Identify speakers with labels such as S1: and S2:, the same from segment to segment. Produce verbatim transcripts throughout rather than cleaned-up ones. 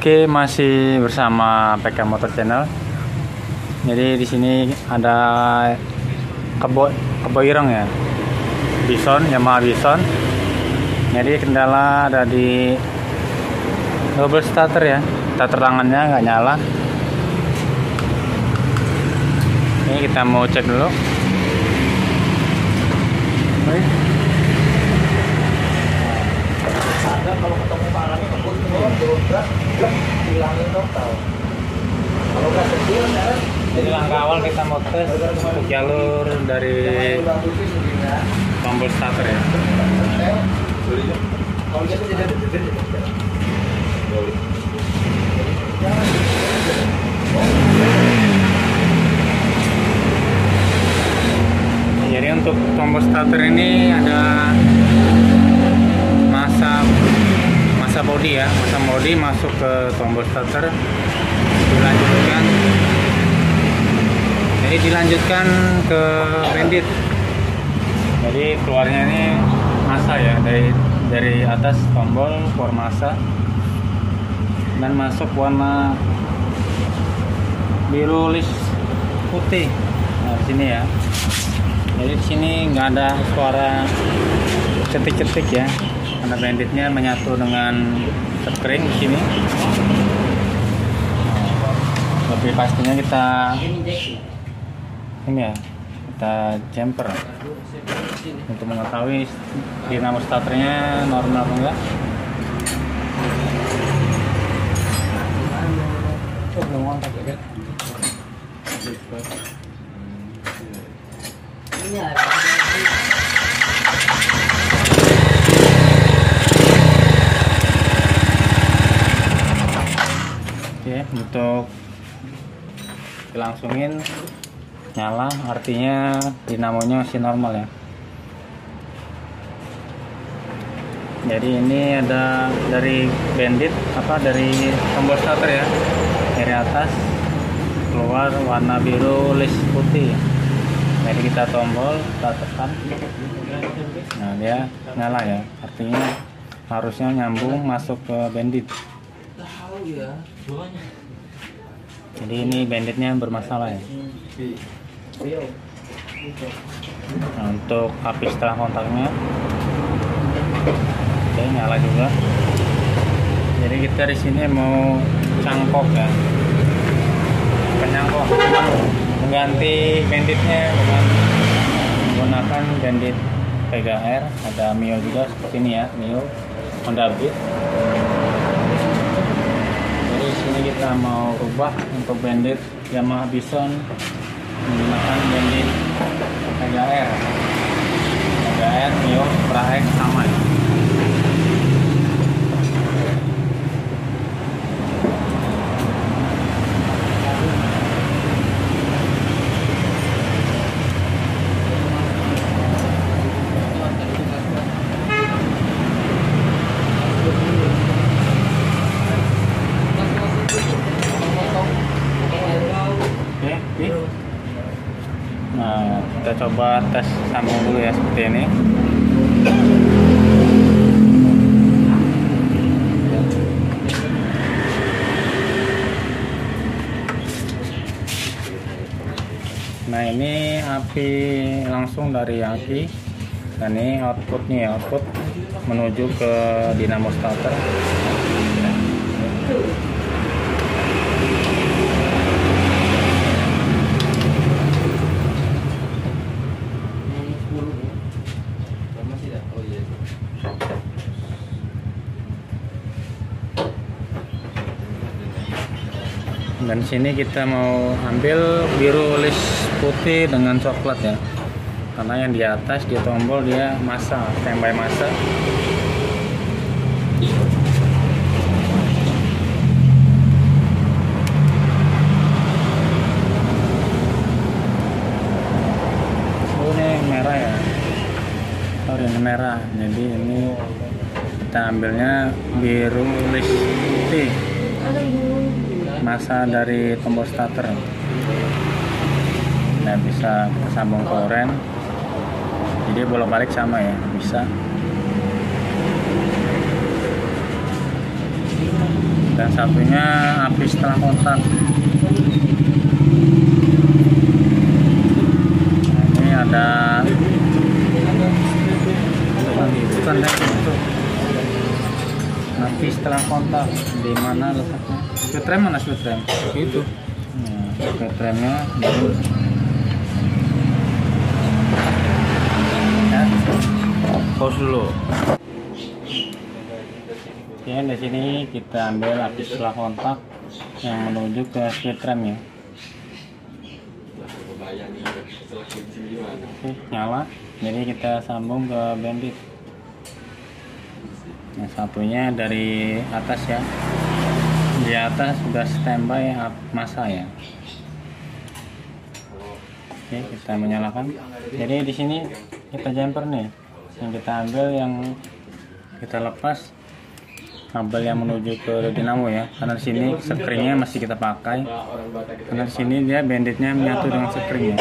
S1: Oke, masih bersama P K Motor Channel. Jadi di sini ada kebo kebo ireng ya, Bison, Yamaha Bison. Jadi kendala ada di double starter ya, starter tangannya nggak nyala. Ini kita mau cek dulu.
S2: Ada kalau ketemu parahnya kebun berat hilangin total. Kalau nggak kecil sekarang.
S1: Jadi langkah awal kita mau tes untuk jalur dari tombol starter ya.
S2: Kalau gitu jadi jadi
S1: Jadi untuk tombol starter ini ada masa masa bodi ya, masa bodi masuk ke tombol starter, dilanjutkan. Jadi dilanjutkan ke bandit. Jadi keluarnya ini masa ya, dari dari atas tombol keluar masa dan masuk warna biru lis putih. Nah, di sini ya. Jadi di sini nggak ada suara cetik-cetik ya, karena banditnya menyatu dengan screen di sini. Lebih pastinya kita ini ya, kita jumper untuk mengetahui dinamo starternya normal atau enggak. Oh, belum kontak ya kan? Oke, untuk dilangsungin nyala, artinya dinamonya masih normal ya. Jadi ini ada dari bandit apa dari tombol starter ya, dari atas keluar warna biru lis putih. Jadi kita tombol, kita tekan, nah dia nyala ya, artinya harusnya nyambung masuk ke bandit. Jadi ini banditnya bermasalah ya. Nah, untuk api setelah kontaknya, oke, nyala juga. Jadi kita di sini mau cangkok ya, penyangkok, mengganti banditnya dengan menggunakan bandit P G R. Ada Mio juga seperti ini ya, Mio Honda Beat. Jadi sini kita mau rubah untuk bandit Yamaha Bison menggunakan bandit P G R. P G R Mio Prax sama ya. Nah, kita coba tes sambung dulu ya, seperti ini. Nah, ini api langsung dari aki, dan ini outputnya ya, output menuju ke dinamo starter. Dan sini kita mau ambil biru lis putih dengan coklat ya, karena yang di atas di tombol dia masa, standby masa. Oh, ini merah ya, oh ini merah, jadi ini kita ambilnya biru lis putih, masa dari tombol starter. Nah, bisa sambung ke oren, jadi bolak-balik sama ya, bisa. dan satunya api setelah kontak. Nah, ini ada bukan itu api setelah kontak. Di mana letaknya? Speed rem mana speed rem? Itu. Nah, speed remnya baru. Ya, pause dulu. Ya, di sini kita ambil api setelah kontak yang menuju ke speed rem ya. Oke, nyala. Jadi kita sambung ke bandit. Yang satunya dari atas ya. Di atas sudah standby masa ya. Oke, kita menyalakan. Jadi di sini kita jumper nih. Yang kita ambil, yang kita lepas kabel yang menuju ke dinamo ya. Karena di sini sekringnya masih kita pakai. Karena di sini dia banditnya menyatu dengan sekringnya.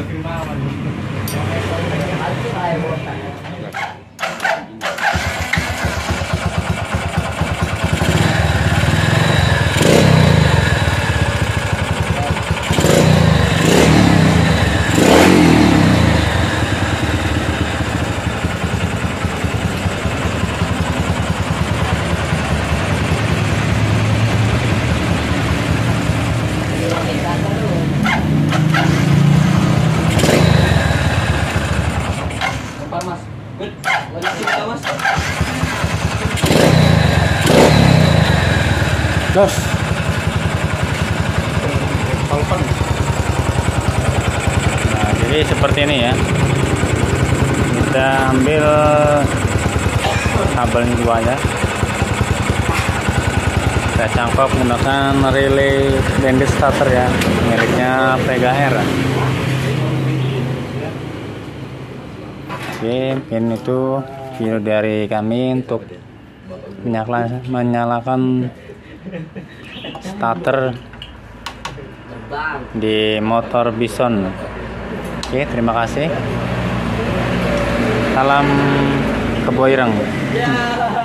S1: Los. Nah, jadi seperti ini ya. Kita ambil kabelnya dua ya. Kita cangkok menggunakan relay bandit starter ya, miliknya Vega R. Oke, pin itu video dari kami untuk menyalakan, menyalakan starter di motor Bison. Oke, terima kasih. Salam Keboireng.